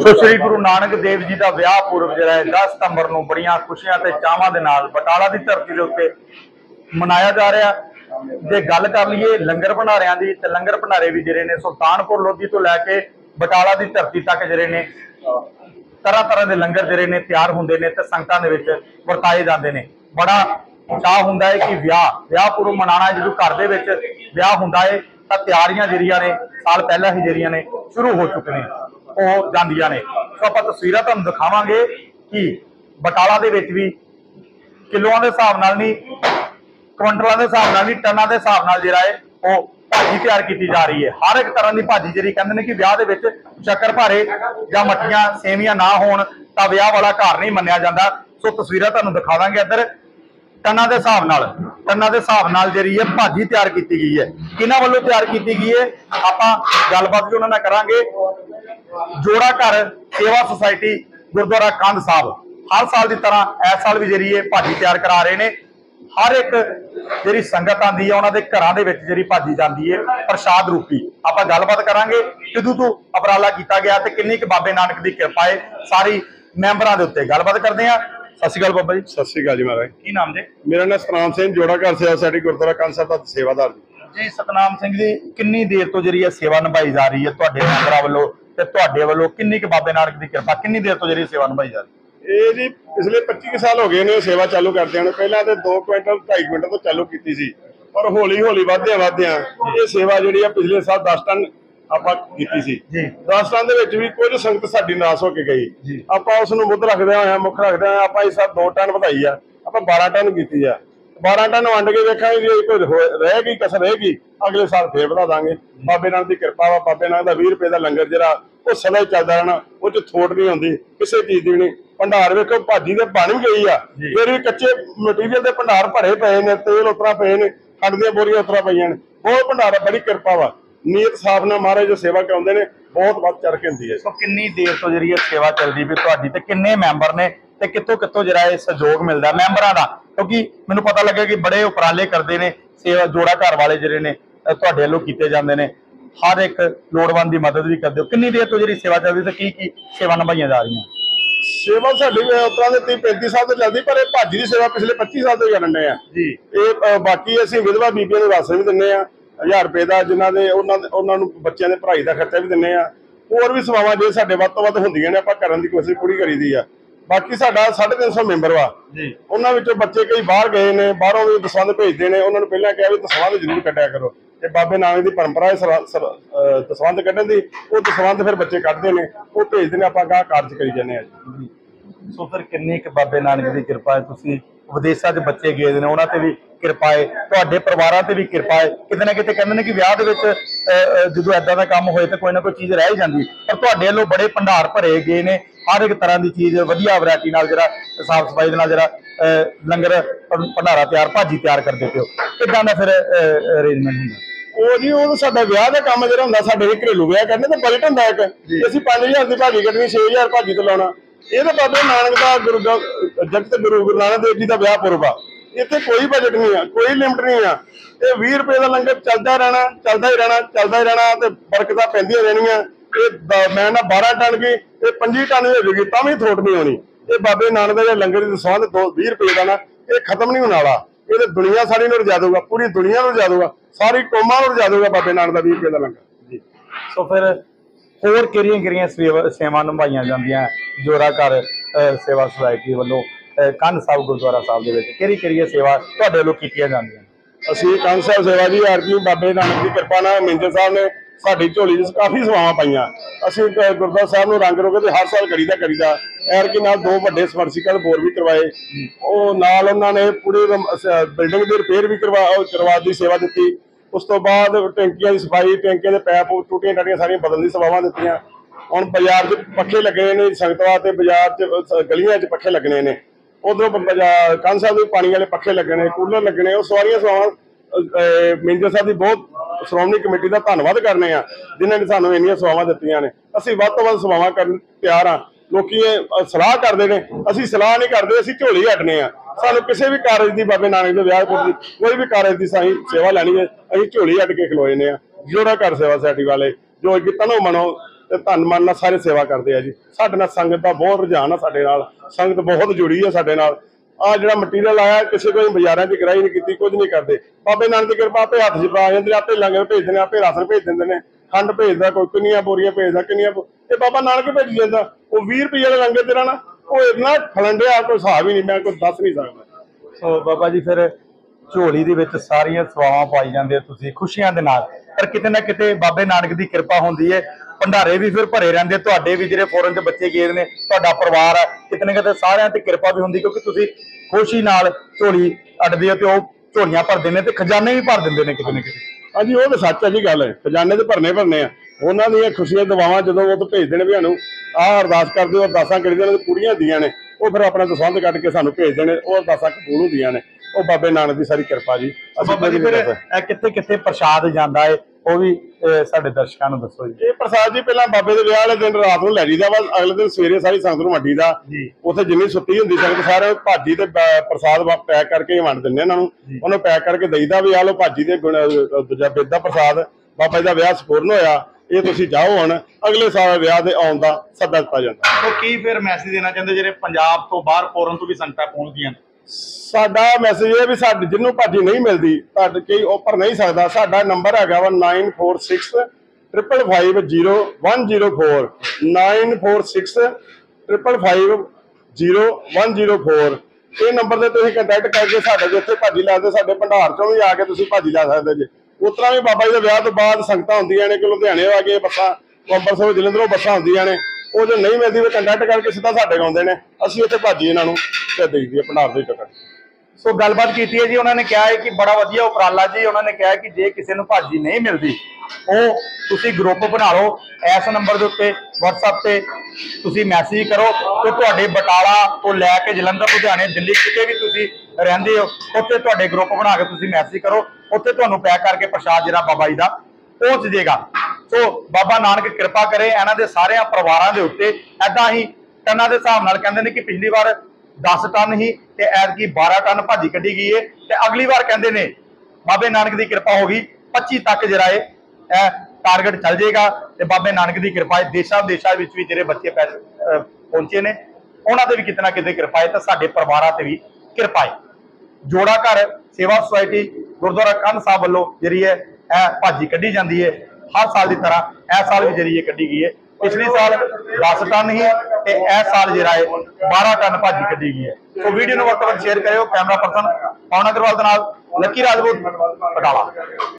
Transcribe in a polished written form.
सो श्री गुरु नानक देव जी का विआह पुरब जिहड़ा 10 सितंबर को बड़ियां खुशियां ते चावां दे नाल बटाला की धरती के उत्ते मनाया जा रहा। जे गल कर लीए लंगर भंडारियां दी ते लंगर भंडारे भी जिहड़े ने सुल्तानपुर लोधी तो लैके बटाला की धरती तक जिहड़े ने तरह तरह के लंगर जिहड़े ने तैयार हुंदे ने ते संगतां दे विच वरताए जांदे ने। बड़ा चाह हुंदा है कि विआह पुरब मनाना जो घर दे विच विआह हुंदा है तां तैयारियां जिहड़ियां ने साल पहला ही जिहड़ियां ने शुरू हो चुके हैं हो जांदियां ने। सो आपां तस्वीरां तुहानूं दिखावांगे कि बटाला दे विच भी किलोआं दे हिसाब नाल नहीं क्विंटलों के हिसाब नाल नहीं टनां के हिसाब नाल जिहड़ा है वो भाजी तैयार की जा रही है। हर एक तरह की भाजी जी कहते हैं कि विआह दे विच शक्कर भारे या मट्ठियां सेवियां ना होण तां विआह वाला घर नहीं मन्निया जांदा। सो तस्वीरां तुहानूं दिखा दांगे। इधर टनां के हिसाब नाल जिहड़ी है भाजी तैयार की गई है। किन्हां वल्लों तैयार की गई है आपां गलबात भी उन्हां नाल करांगे। जोड़ा घर सेवा सोसाइटी गुरुद्वारा कंध साहब हर साल की तरह इस साल भी जिहड़ी है भाजी तैयार करा रहे हैं। हर एक जिहड़ी संगत आती है उन्होंने घरां दे विच जिहड़ी भाजी जाती है प्रसाद रूपी। आपां गलबात करांगे किदों तो उपराला किया गया ते किन्नी क बाबे नानक की कृपा है सारी मैंबरां दे उत्ते। गलबात करते हैं। सत श्री अकाल बाबा जी। सत श्री अकाल जी महाराज। की नाम जी? मेरा नाम सतनाम सिंह जोड़ा घर सेवा सोसाइटी गुरुद्वारा कंध साहब दा सेवादार जी। सतनाम सिंह जी कितनी देर तो जिहड़ी सेवा निभाई जा रही है तुहाडे मैंबरां वल्लों ते तुहाडे वल्लों किन्नी क बाबे नानक की कृपा कितनी देर तो जिहड़ी सेवा निभाई जा रही है? ये जी पिछले 25 साल हो गए ने सेवा चालू करदे हैं। पहला तो 2 क्विंटल 2.5 क्विंटल तो चालू की सी और हौली हौली वधदे ये सेवा जिहड़ी है पिछले साल 10 टन आपां कीती सी। 10 टन दे विच भी कुछ संगत साडी नास हो के गई। आपां उस नूं मुੱਢ रखदे होया मुੱਖ रखदे होया आपां इस साल 2 टन ਵਧਾਈ आ आपां 12 टन कीती आ। 12 टन वंड के वेखांगे जे कोई रहेगी कसर रहेगी अगले साल फिर वधा दांगे। बाबे नानक की कृपा वा। बाबे नानक दा 20 रुपए का लंगर जिहड़ा वो सदा ही चलदा रहना। वो च थोट नहीं होंदी किसी चीज की नहीं। भंडार वेखो भाजी ते बन भी गई आ फिर भी कच्चे मटीरियल के भंडार भरे पे ने तेल उतरा पे ने खंड दी बोरियां उतरा पईयां ने। बहुत भंडार बड़ी कृपा वा। नीयत साफ ना महाराज जो सेवा कराउंदे ने बहुत वध चढ़ के हुंदी है। सो कितनी देर तो जिहड़ी सेवा चलदी भी तुहाडी ते किन्ने मैंबर ने ते कित्थों कित्थों जिहड़ा ये सहयोग मिलदा मैंबरां दा? क्योंकि मैनूं पता लग्या कि बड़े उपराले करदे ने सेवा जोड़ा घर वाले जिहड़े ने तुहाडे वल्लों कीते जांदे ने। हर एक लोड़वंद की मदद भी करदे हो। कितनी देर तो जिहड़ी सेवा चलदी ते की सेवा निभाईयां जा रहीआं? सेवा साडी उतरा दे 30-35 साल तो चलदी पर भाजी की सेवा पिछले 25 साल तो करन डे आ जी। ये बाकी असीं विधवा बीबियां नूं राशन भी दिंदे आ 1000 रुपए का जिन्हां दे उन्हां नूं बच्चों के पढ़ाई का खर्चा भी दिंदे आ। होर भी सेवावां जे साडे वध तों वध हुंदियां ने आपां करन दी कोशिश पूरी करीदी आ। बाकी साडा 350 मैंबर वा जी। उन्हां विचों बच्चे कई बाहर गए ने बाहरों भी दसवंध भेजदे ने। उन्हां नूं पहिलां कहा भी दसवंध जरूर कड्ढिया करो ते बाबे नानक की परंपरा है दसवंध कड्ढण दी। वो दसवंध फिर बच्चे कड्ढदे ने वो भेजदे ने आपां गाह कारज करी जाने जी। सो फिर किन्नी क बाबे नानक की कृपा है? तुसीं विदेशों से बच्चे गए ने उन्हां ते भी कृपा है तुहाडे परिवारां ते भी कृपा है। किते ना किते कहंदे ने कि विआह दे विच जदों इदां दा काम होए तां कोई ना कोई चीज़ रह जांदी पर तुहाडे वल्लों बड़े भंडार भरे गए ने। हर एक तरह की चीज़ वधिया वैरायटी नाल जिहड़ा साफ सफाई दे नाल जिहड़ा लंगर भंडारा तैयार भाजी तैयार करदे पिओ। किदां दा फिर अरेंजमेंट हुंदा? ਉਹ ਜੀ ਉਹ ਸਾਡਾ ਵਿਆਹ ਦਾ ਕੰਮ ਜਿਹੜਾ ਹੁੰਦਾ ਸਾਡੇ ਵੀ ਘਰੇਲੂ ਵਿਆਹ ਕਰਨੇ ਤੇ ਬਜਟ ਹੁੰਦਾ ਇੱਕ ਅਸੀਂ 5000 ਦੀ ਭਾਜੀ ਕੱਢਣੀ 6000 ਭਾਜੀ ਤੇ ਲਾਉਣਾ। ਇਹ ਤਾਂ ਬਾਬੇ ਨਾਨਕ ਦਾ ਜਗਤ ਗੁਰੂ ਨਾਨਕ ਦੇਵ ਜੀ ਦਾ ਵਿਆਹ ਪੁਰਬ ਆ। ਇੱਥੇ ਕੋਈ ਬਜਟ ਨਹੀਂ ਆ ਕੋਈ ਲਿਮਟ ਨਹੀਂ ਆ। ਇਹ 20 ਰੁਪਏ ਦਾ ਲੰਗਰ ਚੱਲਦਾ ਰਹਿਣਾ ਚੱਲਦਾ ਹੀ ਰਹਿਣਾ ਚੱਲਦਾ ਹੀ ਰਹਿਣਾ ਤੇ ਬਰਕਤਾਂ ਪੈਂਦੀਆਂ ਰਹਿਣੀਆਂ। ਇਹ ਮੈਂ ਨਾ 12 ਟਨ ਕੀ ਇਹ 25 ਟਨ ਹੋ ਜੂਗੀ ਤਾਂ ਵੀ ਥੋਟ ਨਹੀਂ ਹੋਣੀ। ਇਹ ਬਾਬੇ ਨਾਨਕ ਦਾ ਲੰਗਰ ਦੀ ਦਸਵੰਧ 20 ਰੁਪਏ ਦਾ ਨਾ ਇਹ ਖਤਮ ਨਹੀਂ ਹੋਣ ਵਾਲਾ। ਇਹ ਤਾਂ ਦੁਨੀਆ ਸਾਰੀ ਨੂੰ ਰਜਾ ਦੂਗਾ ਪੂਰੀ ਦੁਨੀਆ ਨੂੰ ਰਜਾ ਦੂਗਾ सारी कौमां नूं रजा दूगा बाबे नानक दा 20 रुपए का लंगर जी। सो फिर होर किहड़ियां सेवा निभाईयां जांदियां जोड़ा घर सेवा सोसाइटी वल्लों कंध साहब गुरुद्वारा साहब दे विच किहड़ी सेवा तुहाडे वल्लों कीतियां जांदियां? असीं कंध साहब सेवा जी अर्जी बाबे नानक की कृपा नाल मिंजर साहब ने साडी झोली च काफ़ी सेवावां पाईयां। असीं गुरुद्वारा साहब नूं रंग रोगन हर साल करीदा ਐਰਕੀ ਨਾਲ 2 ਵੱਡੇ ਸਮਰਸੀਕਲ ਬੋਰ ਵੀ ਕਰਵਾਏ। ਉਹ ਨਾਲ ਉਹਨਾਂ ਨੇ ਪੂਰੀ ਬਿਲਡਿੰਗ ਦੀ ਰਿਪੇਅਰ ਵੀ ਕਰਵਾ ਦੀ ਸੇਵਾ ਦਿੱਤੀ। ਉਸ ਤੋਂ ਬਾਅਦ ਟੈਂਕੀਆਂ ਦੀ ਸਫਾਈ ਟੈਂਕੀਆਂ ਦੇ ਪੈਪ ਟੂਟੀਆਂ ਟਾਟੀਆਂ ਸਾਰੀਆਂ ਬਦਲਣ ਦੀ ਸੇਵਾਵਾਂ ਦਿੱਤੀਆਂ। ਹੁਣ ਬਾਜ਼ਾਰ 'ਚ ਪੱਖੇ ਲੱਗਣੇ ਨੇ ਸੰਗਤਾਂ ਤੇ ਬਾਜ਼ਾਰ 'ਚ ਗਲੀਆਂ 'ਚ ਪੱਖੇ ਲੱਗਣੇ ਨੇ। ਉਧਰੋਂ ਕੰਧ ਸਾਹਿਬ ਦੇ ਪਾਣੀ ਵਾਲੇ ਪੱਖੇ ਲੱਗਣੇ ਕੂਲਰ ਲੱਗਣੇ। ਉਹ ਸਾਰੀਆਂ ਸੇਵਾਵਾਂ ਮਿੰਜਰ ਸਾਹਿਬ ਦੀ ਬਹੁਤ ਸ਼੍ਰੋਮਣੀ ਕਮੇਟੀ ਦਾ ਧੰਨਵਾਦ ਕਰਨੇ ਆ ਜਿਨ੍ਹਾਂ ਨੇ ਸਾਨੂੰ ਇੰਨੀਆਂ ਸੇਵਾਵਾਂ ਦਿੱਤੀਆਂ ਨੇ। ਅਸੀਂ ਵੱਧ ਤੋਂ ਵੱਧ ਸੇਵਾਵਾਂ ਕਰਨ ਤਿਆਰ ਹਾਂ। ਲੋਕੀ ਸਲਾਹ ਕਰਦੇ ਨੇ ਅਸੀਂ ਸਲਾਹ ਨਹੀਂ ਕਰਦੇ ਅਸੀਂ ਝੋਲੀ ਹਟਨੇ ਆ। ਸਾਨੂੰ ਕਿਸੇ ਵੀ ਕਾਰਜ ਦੀ ਬਾਬੇ ਨਾਨਕ ਦੇ ਵਿਆਹ ਦੀ ਕੋਈ ਵੀ ਕਾਰਜ ਦੀ ਸਾਈ ਸੇਵਾ ਲੈਣੀ ਹੈ ਅਸੀਂ ਝੋਲੀ ਹਟ ਕੇ ਖਲੋਏ ਨੇ ਆ। जोड़ा घर सेवा सोसाइटी वाले जो कि तनो मनो ਤੇ ਧੰਨ ਮਨ ਨਾਲ ਸਾਰੇ ਸੇਵਾ ਕਰਦੇ ਆ ਜੀ। ਸਾਡੇ ਨਾਲ ਸੰਗਤ ਦਾ ਬਹੁਤ ਰੁਝਾਨ ਆ, ਸਾਡੇ ਨਾਲ ਸੰਗਤ ਬਹੁਤ ਜੁੜੀ ਆ ਸਾਡੇ ਨਾਲ। ਆ ਜਿਹੜਾ ਮਟੀਰੀਅਲ ਆਇਆ ਕਿਸੇ ਕੋਈ ਬਾਜ਼ਾਰਾਂ 'ਚ ਗਰਾਈ ਨਹੀਂ ਕੀਤੀ, ਕੁਝ ਨਹੀਂ ਕਰਦੇ। ਬਾਬੇ ਨਾਨਕ ਦੀ ਕਿਰਪਾ, ਆਪੇ ਹੱਥ 'ਚ ਪਾ ਜਾਂਦੇ, ਆਪੇ ਲੰਗਰ ਭੇਜਦੇ ਨੇ, ਆਪੇ ਰਾਸ਼ਨ ਭੇਜ ਦਿੰਦੇ ਨੇ, ਖੰਡ ਭੇਜਦਾ, ਕੋਈ ਕਿੰਨੀਆਂ ਬੋਰੀਆਂ ਭੇਜਦਾ, ਇਹ ਬਾਬਾ ਨਾਨਕ ਭੇਜੀ ਜਾਂਦਾ। ਉਹ 20 ਰੁਪਏ ਵਾਲੇ ਲੰਗਰ ਤੇਰਾ ਨਾ ਉਹ ਇੰਨਾ ਖਲੰਡਿਆ, ਕੋਈ ਹਿਸਾਬ ਹੀ ਨਹੀਂ, ਮੈਂ ਕੋਈ ਦੱਸ ਨਹੀਂ ਸਕਦਾ। ਸੋ ਬਾਬਾ ਜੀ ਫਿਰ ਝੋਲੀ ਦੇ ਵਿੱਚ ਸਾਰੀਆਂ ਸੇਵਾਵਾਂ ਪਾਈ ਜਾਂਦੇ ਤੁਸੀਂ ਖੁਸ਼ੀਆਂ ਦੇ ਨਾਲ, ਪਰ ਕਿਤੇ ਨਾ ਕਿਤੇ ਬਾਬੇ ਨਾਨਕ ਦੀ ਕਿਰਪਾ ਹੁੰਦੀ ਹੈ, ਭੰਡਾਰੇ ਵੀ ਫਿਰ ਭਰੇ ਰਹਿੰਦੇ। ਤੁਹਾਡੇ ਵੀ ਜਿਹੜੇ ਫੋਰਨ 'ਚ ਬੱਚੇ ਗਏ ਨੇ, ਤੁਹਾਡਾ ਪਰਿਵਾਰ ਹੈ, ਕਿਤੇ ਨਾ ਕਿਤੇ ਸਾਰਿਆਂ ਤੇ ਕਿਰਪਾ ਵੀ ਹੁੰਦੀ, ਕਿਉਂਕਿ ਤੁਸੀਂ ਖੁਸ਼ੀ ਨਾਲ ਝੋਲੀ ਅੱਡਦੇ ਹੋ ਤੇ ਉਹ ਝੋਲੀਆਂ ਭਰਦੇ ਨੇ ਤੇ ਖਜ਼ਾਨੇ ਵੀ ਭਰ ਦਿੰਦੇ ਨੇ ਕਿਤੇ ਨਾ ਕਿਤੇ। ਹਾਂਜੀ, ਉਹ ਤਾਂ ਸੱਚ ਹੈ ਜੀ ਗੱਲ। ਖਜ਼ਾਨੇ ਤੇ ਭਰਨੇ ਆ। ਉਹਨਾਂ ਦੀਆਂ ਖੁਸ਼ੀਆਂ ਦੁਆਵਾਂ ਜਦੋਂ ਉਹ ਤੋਂ ਭੇਜਦੇ ਨੇ ਵੀ ਸਾਨੂੰ ਆਹ ਅਰਦਾਸ ਕਰਦੇ ਹੋ, ਅਰਦਾਸਾਂ ਕਰੀਆਂ ਨੇ, ਪੂਰੀਆਂ ਹੁੰਦੀਆਂ ਨੇ। ਉਹ ਫਿਰ ਆਪਣਾ ਦਸਵੰਧ ਕੱਢ ਕੇ ਸਾਨੂੰ ਭੇਜਦੇ ਨੇ, ਉਹ ਅਰਦਾਸਾਂ ਕਬੂਲ ਹੁੰਦੀਆਂ ਨੇ। ਉਹ ਬਾਬੇ ਨਾਨਕ ਦੀ ਸਾਰੀ ਕਿਰਪਾ ਜੀ। ਬਾਬਾ ਜੀ ਫਿਰ ਕਿੱਥੇ ਕਿੱਥੇ ਪ੍ਰਸ਼ਾਦ ਜਾਂਦਾ ਹੈ, ਉਹ ਵੀ ਸਾਡੇ ਦਰਸ਼ਕਾਂ ਨੂੰ ਦੱਸੋ ਜੀ। ਇਹ ਪ੍ਰਸਾਦ ਜੀ ਪਹਿਲਾਂ ਬਾਬੇ ਦੇ ਵਿਆਹ ਵਾਲੇ ਦਿਨ ਰਾਤ ਨੂੰ ਲੈ ਜੀਦਾ ਵਾ, ਅਗਲੇ ਦਿਨ ਸਵੇਰੇ ਸਾਰੀ ਸੰਗਤ ਨੂੰ ਵੰਡੀਦਾ। ਉੱਥੇ ਜਿੰਨੀ ਸੁੱਤੀ ਹੁੰਦੀ ਸੰਗਤ ਸਾਰੇ ਭਾਜੀ ਤੇ ਪ੍ਰਸਾਦ ਪੈਕ ਕਰਕੇ ਵੰਡ ਦਿੰਦੇ ਇਹਨਾਂ ਨੂੰ। ਉਹਨੂੰ ਪੈਕ ਕਰਕੇ ਦੇਈਦਾ ਵੀ ਆਹ ਲੋ ਭਾਜੀ ਦੇ ਦੂਜਾ ਬੇਦ ਦਾ ਪ੍ਰਸਾਦ, ਬਾਬਾ ਜੀ ਦਾ ਵਿਆਹ ਸੰਪੂਰਨ ਹੋਇਆ, ਇਹ ਤੁਸੀਂ ਜਾਓ ਹੁਣ, ਅਗਲੇ ਸਾਲ ਵਿਆਹ ਦੇ ਆਉਣ ਦਾ ਸੱਦਾ ਦਿੱਤਾ ਜਾਂਦਾ। ਸੋ ਕੀ ਫਿਰ ਮੈਸੇਜ ਦੇਣਾ ਚਾਹੁੰਦੇ ਜਿਹੜੇ ਪੰਜਾਬ ਤੋਂ ਬਾਹਰ ਫੋਰਨ ਤੋਂ ਵੀ ਸੰਗਤਾਂ ਪਹੁੰਚਦੀਆਂ ਨੇ? ਸਾਡਾ ਮੈਸੇਜ ਇਹ ਵੀ ਸਾਡੇ ਜਿਹਨੂੰ ਭਾਜੀ ਨਹੀਂ ਮਿਲਦੀ, ਤੁਹਾਡੇ ਕਈ ਆਫਰ ਨਹੀਂ ਸਕਦਾ, ਸਾਡਾ ਨੰਬਰ ਹੈਗਾ ਵਾ 9465550104 9465550104। ਇਹ ਨੰਬਰ ਤੇ ਤੁਸੀਂ ਕੰਟੈਕਟ ਕਰਕੇ ਸਾਡੇ ਜਿੱਥੇ ਭਾਜੀ ਲਾਦੇ, ਸਾਡੇ ਭੰਡਾਰ ਚੋਂ ਵੀ ਆ ਕੇ ਤੁਸੀਂ ਭਾਜੀ ਲਾ ਸਕਦੇ ਜੇ। ਉਸ ਤਰ੍ਹਾਂ ਵੀ ਬਾਬਾ ਜੀ ਦੇ ਵਿਆਹ ਤੋਂ ਬਾਅਦ ਸੰਗਤਾਂ ਹੁੰਦੀਆਂ ਨੇ ਕਿ ਲੁਧਿਆਣੇ ਆ ਕੇ ਬੱਸਾਂ, ਅੰਮ੍ਰਿਤਸਰ ਜਲੰਧਰੋਂ ਬੱਸਾਂ ਹੁੰਦੀਆਂ ਨੇ, ਉਹ ਜੇ ਨਹੀਂ ਮਿਲਦੀ ਉਹ ਕੰਟੈਕਟ ਕਰਕੇ ਸਿੱਧਾ ਸਾਡੇ ਆਉਂਦੇ ਨੇ, ਅਸੀਂ ਉੱਥੇ ਭਾਜੀ ਇਹਨਾਂ ਨੂੰ ਤੇ ਦੇਈ ਦੀ ਭੰਡਾਰ ਦੇ ਟਿਕਟ। ਸੋ ਗੱਲਬਾਤ ਕੀਤੀ ਹੈ ਜੀ, ਉਹਨਾਂ ਨੇ ਕਿਹਾ ਹੈ ਕਿ ਬੜਾ ਵਧੀਆ ਉਪਰਾਲਾ ਜੀ। ਉਹਨਾਂ ਨੇ ਕਿਹਾ ਕਿ ਜੇ ਕਿਸੇ ਨੂੰ ਭਾਜੀ ਨਹੀਂ ਮਿਲਦੀ, ਉਹ ਤੁਸੀਂ ਗਰੁੱਪ ਬਣਾ ਲਓ, ਇਸ ਨੰਬਰ ਦੇ ਉੱਤੇ WhatsApp ਤੇ ਤੁਸੀਂ ਮੈਸੇਜ ਕਰੋ ਤੇ ਤੁਹਾਡੇ ਬਟਾਲਾ ਤੋਂ ਲੈ ਕੇ ਜਲੰਧਰ, ਲੁਧਿਆਣੇ, ਦਿੱਲੀ, ਕਿਤੇ ਵੀ ਤੁਸੀਂ ਰਹਿੰਦੇ ਹੋ, ਉੱਥੇ ਤੁਹਾਡੇ ਗਰੁੱਪ ਬਣਾ ਕੇ ਤੁਸੀਂ ਮੈਸੇਜ ਕਰੋ, ਉੱਥੇ ਤੁਹਾਨੂੰ ਪੈਕ ਕਰਕੇ ਪ੍ਰਸ਼ਾਦ ਜਿਹੜਾ ਬਾਬਾ ਜੀ ਦਾ ਪਹੁੰਚ ਜਾਏਗਾ। ਸੋ ਬਾਬਾ ਨਾਨਕ ਕਿਰਪਾ ਕਰੇ ਇਹਨਾਂ ਦੇ ਸਾਰਿਆਂ ਪਰਿਵਾਰਾਂ ਦੇ ਉੱਤੇ। ਏਦਾਂ ਹੀ ਟਨਾਂ ਦੇ ਹਿਸਾਬ ਨਾਲ ਕਹਿੰਦੇ ਨੇ ਕਿ ਪਿਛਲੀ ਵਾਰ 10 ਟਨ ਹੀ ਤੇ ਐਤਕੀ 12 ਟਨ ਭਾਜੀ ਕੱਢੀ ਗਈ ਹੈ, ਤੇ ਅਗਲੀ ਵਾਰ ਕਹਿੰਦੇ ਨੇ ਬਾਬੇ ਨਾਨਕ ਦੀ ਕਿਰਪਾ ਹੋ ਗਈ 25 ਤੱਕ ਜਿਹੜਾ ਇਹ ਟਾਰਗੇਟ ਚੱਲ ਜਾਏਗਾ। ਤੇ ਬਾਬੇ ਨਾਨਕ ਦੀ ਕਿਰਪਾ ਹੈ, ਦੇਸ਼ਾਂ ਵਿਦੇਸ਼ਾਂ ਵਿੱਚ ਵੀ ਜਿਹੜੇ ਬੱਚੇ ਪਹੁੰਚੇ ਨੇ ਉਹਨਾਂ ਤੇ ਵੀ ਕਿਤੇ ਨਾ ਕਿਤੇ ਕਿਰਪਾ ਹੈ, ਤੇ ਸਾਡੇ ਪਰਿਵਾਰਾਂ ਤੇ ਵੀ ਕਿਰਪਾ ਹੈ। ਜੋੜਾ ਘਰ ਸੇਵਾ ਸੁਸਾਇਟੀ ਗੁਰਦੁਆਰਾ ਕੰਧ ਸਾਹਿਬ ਵੱਲੋਂ ਜਿਹੜੀ ਹੈ ਇਹ ਭਾਜੀ ਕੱਢੀ ਜਾਂਦੀ ਹੈ, ਹਰ ਸਾਲ ਦੀ ਤਰ੍ਹਾਂ ਇਸ ਸਾਲ ਵੀ ਜਿਹੜੀ ਕੱਢੀ ਗਈ ਹੈ। ਪਿਛਲੇ ਸਾਲ 10 ਟਨ ਹੀ ਤੇ ਇਸ ਸਾਲ ਜਿਹੜਾ ਹੈ 12 ਟਨ ਭਾਜੀ ਕੱਢੀ ਗਈ ਹੈ। ਸੋ ਵੀਡੀਓ ਨੂੰ ਵੱਧ ਤੋਂ ਵੱਧ ਸ਼ੇਅਰ ਕਰਿਓ। ਕੈਮਰਾ ਪਰਸਨ ਪਵਨ ਅਗਰਵਾਲ ਦੇ ਨਾਲ ਲੱਕੀ ਰਾਜਪੂਤ, ਬਟਾਲਾ।